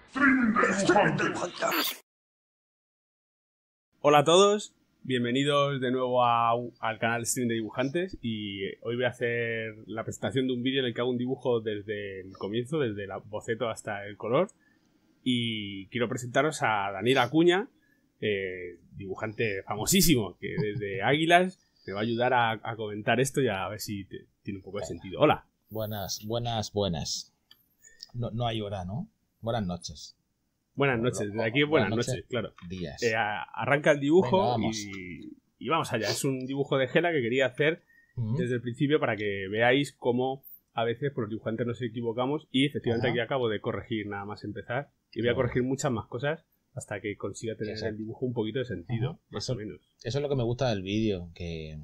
Hola a todos, bienvenidos de nuevo al canal Stream de Dibujantes, y hoy voy a hacer la presentación de un vídeo en el que hago un dibujo desde el comienzo, desde el boceto hasta el color, y quiero presentaros a Daniel Acuña, dibujante famosísimo que desde Águilas me va a ayudar a comentar esto y a ver si tiene un poco de sentido. Hola. Buenas. No hay hora, ¿no? Buenas noches. Buenas noches, desde aquí buenas noches, claro. Días. Arranca el dibujo. Venga, vamos. Y vamos allá. Es un dibujo de Gela que quería hacer desde el principio para que veáis cómo a veces por los dibujantes nos equivocamos, y efectivamente aquí acabo de corregir nada más empezar, y voy a corregir muchas más cosas hasta que consiga tener el dibujo un poquito de sentido, más o menos. Eso es lo que me gusta del vídeo, que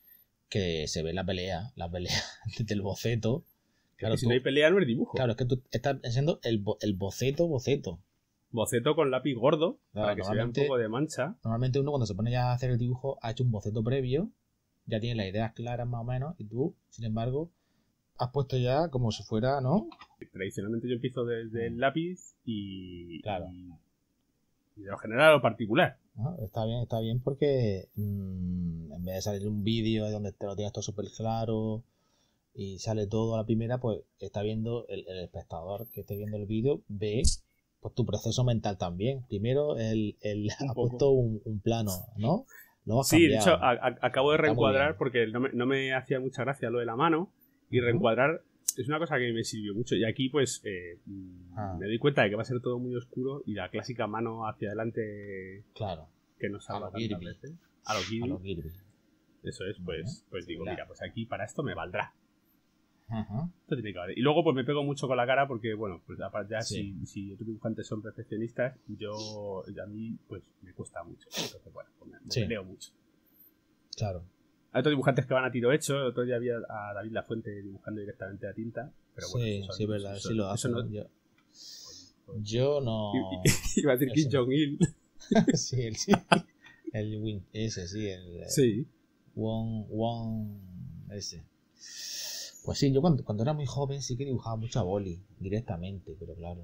se ve la pelea del boceto. Claro, si no hay pelea no es dibujo. Claro, es que tú estás enseñando el boceto. Boceto con lápiz gordo, para que se vea un poco de mancha. Normalmente uno cuando se pone ya a hacer el dibujo ha hecho un boceto previo, ya tiene las ideas claras más o menos, y tú, sin embargo, has puesto ya como si fuera, ¿no? Tradicionalmente yo empiezo desde el lápiz y claro. Y de lo general a lo particular. Está bien porque en vez de salir un vídeo donde te lo tienes todo súper claro y sale todo a la primera, pues está viendo el espectador que esté viendo el vídeo, ve pues tu proceso mental también. Primero ha puesto un plano, ¿no? Sí, de hecho acabo de reencuadrar porque no me hacía mucha gracia lo de la mano, y reencuadrar es una cosa que me sirvió mucho, y aquí pues me doy cuenta de que va a ser todo muy oscuro y la clásica mano hacia adelante, claro, que nos salva tantas veces. A lo Kirby. Eso es, pues digo, mira, pues aquí para esto me valdrá. Esto tiene que valer. Y luego pues me pego mucho con la cara porque, bueno, pues aparte ya si otros dibujantes son perfeccionistas, a mí pues me cuesta mucho. Entonces, bueno, pues me leo mucho. Claro. Hay otros dibujantes que van a tiro hecho. El otro día había a David Lafuente dibujando directamente a tinta. Pero bueno, sí, verdad, sí lo hace. No, yo no. Iba a decir Kim Jong-il. Sí, el Win, ese, sí. Sí. Wong, ese. Pues sí, yo cuando era muy joven sí que dibujaba mucho a boli directamente, pero claro,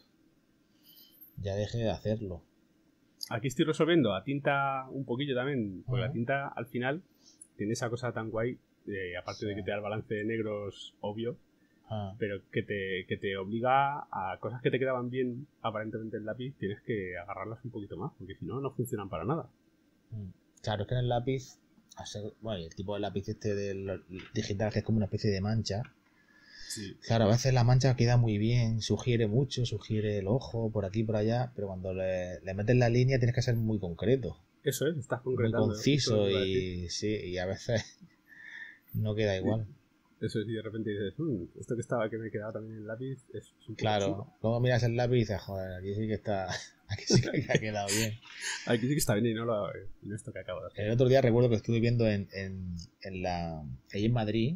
ya dejé de hacerlo. Aquí estoy resolviendo a tinta un poquillo también, porque la tinta al final tiene esa cosa tan guay, aparte de que te da el balance de negros obvio, pero que te obliga a cosas que te quedaban bien aparentemente en lápiz, tienes que agarrarlas un poquito más, porque si no, no funcionan para nada. Claro, es que en el lápiz, bueno, el tipo de lápiz del digital, que es como una especie de mancha. Sí. Claro, a veces la mancha queda muy bien, sugiere el ojo, por aquí, por allá, pero cuando le metes la línea tienes que ser muy concreto. Eso es, estás concretando. Muy conciso y a veces no queda igual. Eso es, y de repente dices, esto que me quedaba también en el lápiz es un poco claro, chulo. luego miras el lápiz y dices, joder, aquí sí que ha quedado bien. Aquí sí que está bien y no esto que acabo de hacer. El otro día recuerdo que estuve viendo ahí en Madrid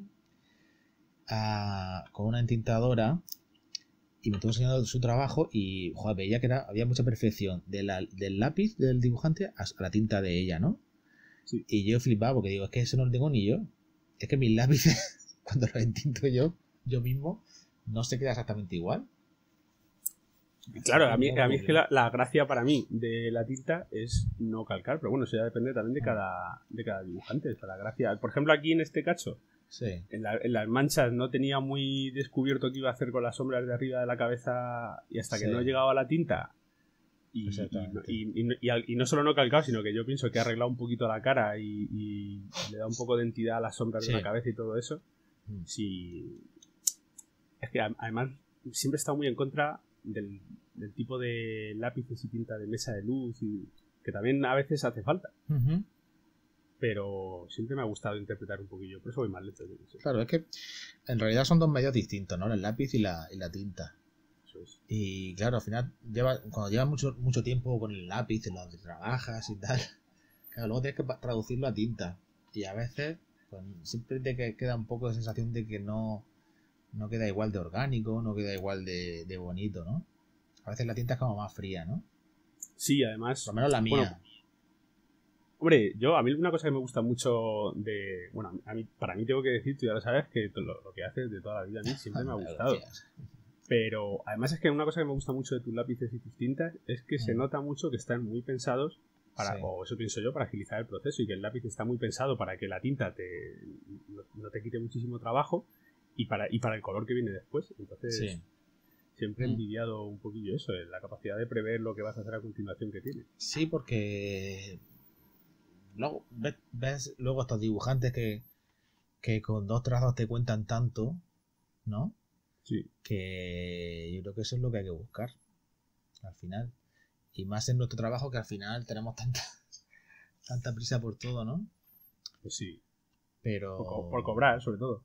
con una entintadora y me estuvo enseñando su trabajo y joder, veía que había mucha perfección del lápiz del dibujante a la tinta de ella, ¿no? Sí. Y yo flipaba porque digo, es que eso no lo tengo ni yo. Es que mis lápices cuando los entinto yo mismo, no se queda exactamente igual. Claro, a mí es que la gracia para mí de la tinta es no calcar, pero bueno, eso ya depende también de cada dibujante. O sea, la gracia, por ejemplo, aquí en este cacho, en las manchas no tenía muy descubierto qué iba a hacer con las sombras de arriba de la cabeza, y hasta que no llegaba la tinta y no solo no calcado, sino que yo pienso que ha arreglado un poquito la cara y le da un poco de entidad a las sombras de la cabeza y todo eso. Sí. Es que además siempre he estado muy en contra del tipo de lápices y tinta de mesa de luz, y que también a veces hace falta. Pero siempre me ha gustado interpretar un poquillo, por eso voy más lento. Claro, es que en realidad son dos medios distintos, ¿no? El lápiz y la tinta. Eso es. Y claro, al final, cuando llevas mucho tiempo con el lápiz, en lo que trabajas y tal, claro, luego tienes que traducirlo a tinta. Y a veces, pues siempre te queda un poco de sensación de que no queda igual de orgánico, no queda igual de bonito, ¿no? A veces la tinta es como más fría, ¿no? Sí, además. Por lo menos la mía. Bueno, hombre, a mí una cosa que me gusta mucho para mí tengo que decir, tú ya lo sabes, que lo que haces de toda la vida a mí siempre me ha gustado. Pero además es que una cosa que me gusta mucho de tus lápices y tus tintas es que se nota mucho que están muy pensados para, o eso pienso yo, para agilizar el proceso, y que el lápiz está muy pensado para que la tinta no te quite muchísimo trabajo y para el color que viene después. Entonces siempre he envidiado un poquillo eso, la capacidad de prever lo que vas a hacer a continuación que tiene. Sí, porque luego ves luego estos dibujantes que con 2 trazos te cuentan tanto, ¿no? Sí. Que yo creo que eso es lo que hay que buscar al final. Y más en nuestro trabajo, que al final tenemos tanta prisa por todo, ¿no? Pues sí. Pero... Por cobrar, sobre todo.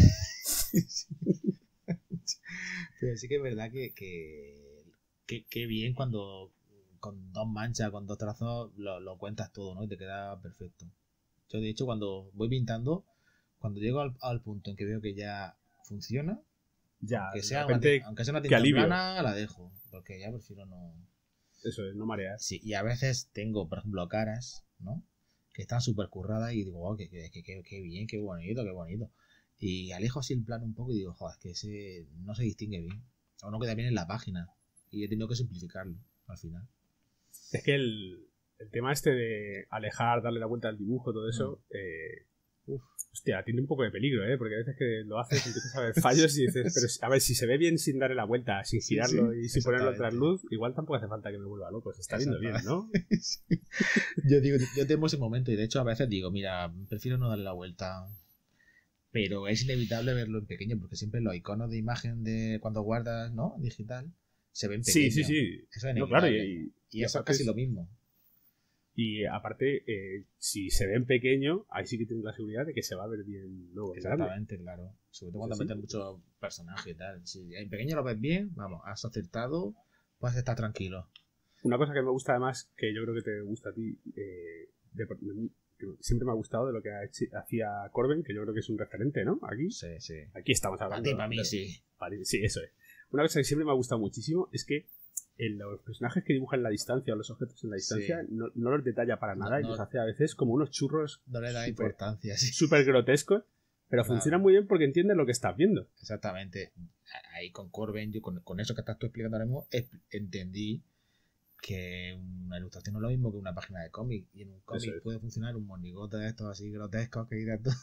Pero sí que es verdad que bien cuando con 2 manchas, con 2 trazos, lo cuentas todo, ¿no? Y te queda perfecto. Yo, de hecho, cuando voy pintando, cuando llego al punto en que veo que ya funciona, ya, aunque sea una tinta plana, la dejo. Porque ya prefiero no... Eso es, no marear. Sí, y a veces tengo, por ejemplo, caras, ¿no? Que están súper curradas y digo, oh, qué bien, qué bonito. Y alejo así el plano un poco y digo, joder, es que ese no se distingue bien. O no queda bien en la página. Y he tenido que simplificarlo al final. Es que el tema este de alejar, darle la vuelta al dibujo, todo eso, hostia, tiene un poco de peligro, porque a veces que lo haces y empiezas a ver fallos y dices, pero a ver, si se ve bien sin darle la vuelta, sin girarlo y sin ponerlo tras luz, igual tampoco hace falta que me vuelva loco, se está viendo bien, ¿no? Sí. Yo temo ese momento y de hecho a veces digo, mira, prefiero no darle la vuelta. Pero es inevitable verlo en pequeño porque siempre los iconos de imagen de cuando guardas, ¿no? Digital, se ven pequeños. Sí. Eso es no, claro, y eso es casi lo mismo. Y aparte, si se ve en pequeño, ahí sí que tienes la seguridad de que se va a ver bien luego. Exactamente, claro. Sobre todo cuando meten muchos personajes y tal. Si en pequeño lo ves bien, vamos, has acertado, puedes estar tranquilo. Una cosa que me gusta además, que yo creo que te gusta a ti, que siempre me ha gustado de lo que hacía Corben, que yo creo que es un referente, ¿no? Aquí. Sí. Aquí estamos hablando. Para mí, sí. Sí, eso es. Una cosa que siempre me ha gustado muchísimo es que los personajes que dibujan en la distancia o los objetos en la distancia no los detalla para nada y los hace a veces como unos churros no le da importancia, súper grotescos, pero funcionan muy bien porque entienden lo que estás viendo. Exactamente. Ahí con Corben, yo con eso que estás tú explicando ahora mismo, entendí que una ilustración no es lo mismo que una página de cómic, y en un cómic puede funcionar un monigote de estos así grotescos que dices tú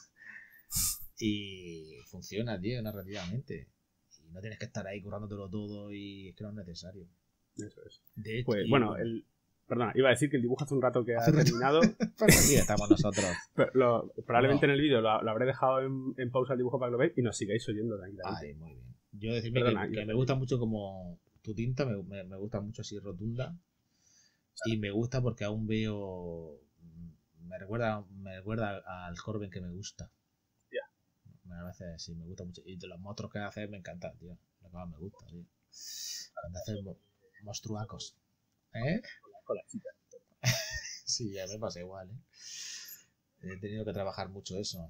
y funciona, tío, narrativamente, y no tienes que estar ahí currándotelo todo y es que no es necesario. Eso es. De hecho, pues bueno, perdona, iba a decir que el dibujo hace un rato que ha terminado. Pues aquí estamos nosotros. Probablemente en el vídeo lo habré dejado en pausa el dibujo para que lo veáis y nos sigáis oyendo tranquilamente. Ay, muy bien. Yo decirme que me gusta mucho como tu tinta, me gusta mucho así rotunda, y me gusta porque aún veo, me recuerda al Corben que me gusta. A veces sí, me gusta mucho, y de los monstruos que hace me encanta, tío, lo que más me gusta, tío, cuando hace monstruacos, con la chica. Sí, ya me pasa igual, he tenido que trabajar mucho eso.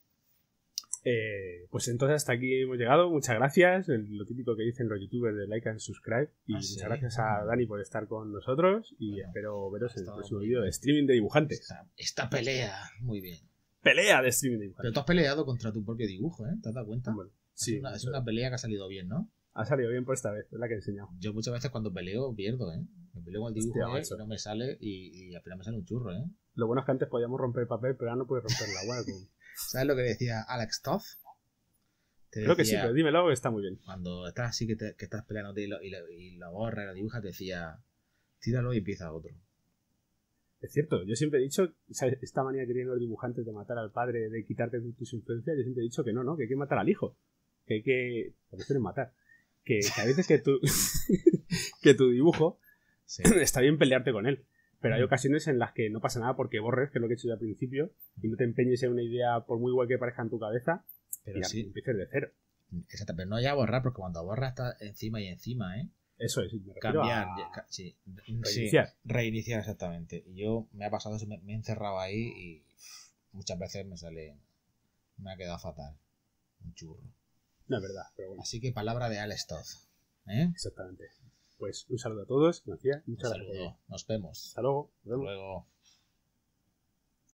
Pues entonces hasta aquí hemos llegado. Muchas gracias. Lo típico que dicen los youtubers de like and subscribe. Y muchas gracias a Dani por estar con nosotros. Y espero veros en el próximo vídeo de streaming de dibujantes. Esta pelea, muy bien. Pelea de streaming de dibujantes. Pero tú has peleado contra tu propio dibujo, ¿te has dado cuenta? Bueno, sí. Es una pelea que ha salido bien, ¿no? Ha salido bien por esta vez, es la que he enseñado. Yo muchas veces cuando peleo pierdo, Me peleo con el dibujo y no me sale y al final me sale un churro, Lo bueno es que antes podíamos romper papel, pero ahora no puedes romper la agua. ¿Sabes lo que decía Alex Toth? Creo que sí, pero dímelo, que está muy bien. Cuando estás así que estás peleándote y lo borras y lo dibujas, te decía, tíralo y empieza otro. Es cierto, yo siempre he dicho, ¿sabes? Esta manía que tienen los dibujantes de matar al padre, de quitarte tus influencias, yo siempre he dicho que no, que hay que matar al hijo. Que hay que... Porque suelen matar. Que a veces que tu dibujo está bien pelearte con él. Pero hay ocasiones en las que no pasa nada porque borres, que es lo que he hecho yo al principio, y no te empeñes en una idea, por muy igual que parezca en tu cabeza, pero y empieces de cero. Exacto, pero no ya borrar, porque cuando borras está encima y encima, Eso es, cambiar, reiniciar exactamente. Y yo me ha pasado eso, me he encerrado ahí y muchas veces me ha quedado fatal. Un churro. No es verdad, pero bueno. Así que palabra de Alex Toth. Exactamente. Pues un saludo a todos, gracias. Muchas gracias. Nos vemos. Hasta luego. Hasta luego.